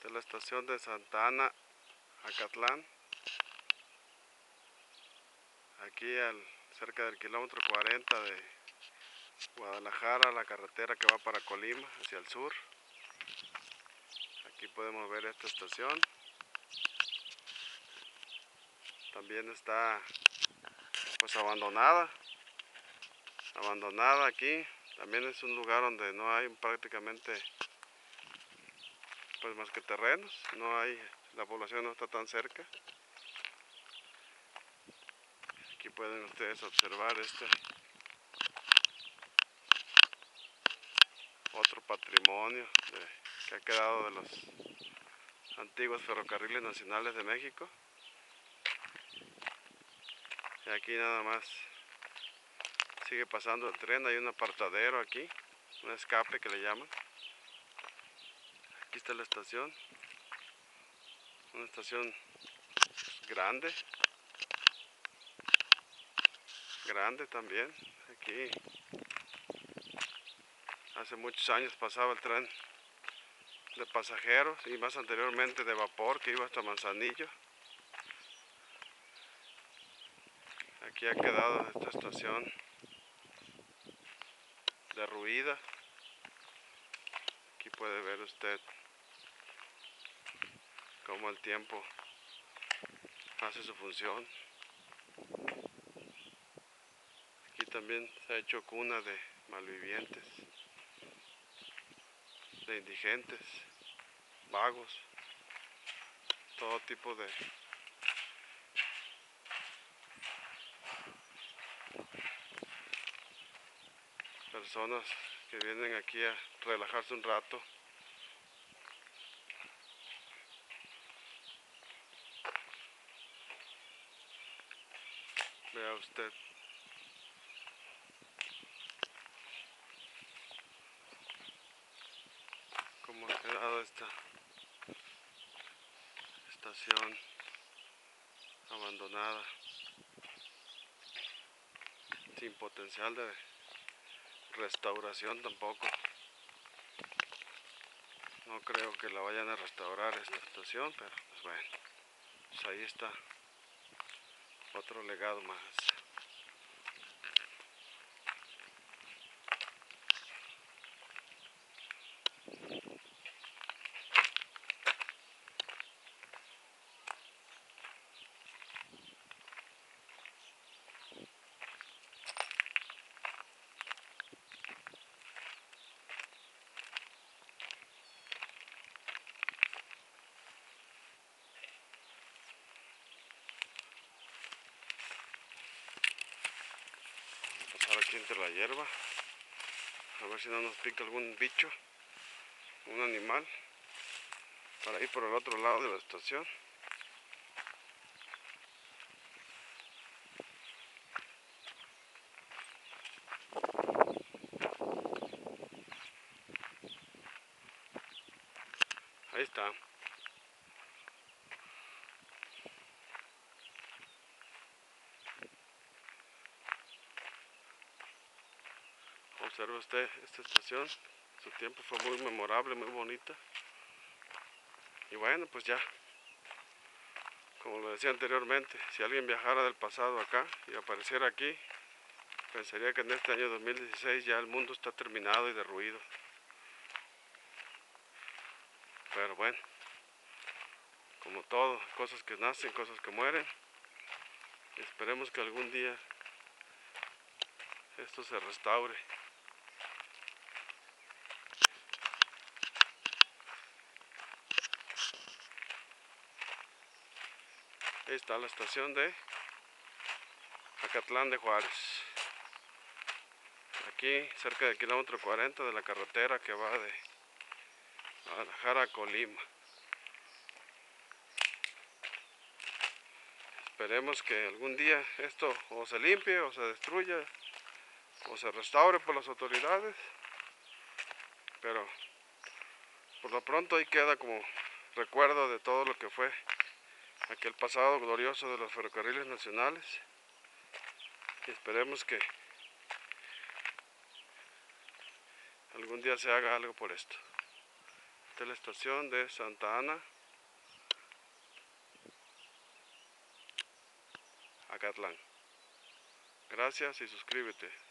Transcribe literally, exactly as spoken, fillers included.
de la estación de Santa Ana, Acatlán, aquí al, cerca del kilómetro cuarenta de Guadalajara, la carretera que va para Colima, hacia el sur. Aquí podemos ver esta estación. También está pues abandonada, abandonada aquí. También es un lugar donde no hay prácticamente pues más que terrenos, no hay, la población no está tan cerca. Aquí pueden ustedes observar este otro patrimonio de, que ha quedado de los antiguos ferrocarriles nacionales de México. Y aquí nada más sigue pasando el tren, hay un apartadero aquí, un escape que le llaman. Aquí está la estación, una estación grande, grande también. Aquí hace muchos años pasaba el tren de pasajeros y más anteriormente de vapor que iba hasta Manzanillo. Aquí ha quedado esta estación derruida. Aquí puede ver usted cómo el tiempo hace su función. Aquí también se ha hecho cuna de malvivientes, de indigentes, vagos, todo tipo de personas que vienen aquí a relajarse un rato. Vea usted cómo ha quedado esta estación abandonada, sin potencial de restauración tampoco. No creo que la vayan a restaurar esta estación, pero pues bueno, pues ahí está otro legado más. Pasar aquí entre la hierba, a ver si no nos pica algún bicho, un animal, para ir por el otro lado de la estación. Ahí está. Observe usted esta estación, su tiempo fue muy memorable, muy bonita. Y bueno, pues ya, como lo decía anteriormente, si alguien viajara del pasado acá y apareciera aquí, pensaría que en este año dos mil dieciséis ya el mundo está terminado y derruido. Pero bueno, como todo, cosas que nacen, cosas que mueren. Esperemos que algún día esto se restaure. Ahí está la estación de Acatlán de Juárez. Aquí cerca del kilómetro cuarenta de la carretera que va de Guadalajara a Colima. Esperemos que algún día esto o se limpie o se destruya o se restaure por las autoridades, pero por lo pronto ahí queda como recuerdo de todo lo que fue aquel pasado glorioso de los ferrocarriles nacionales. Y esperemos que algún día se haga algo por esto. Esta es la estación de Santa Ana, Acatlán. Gracias y suscríbete.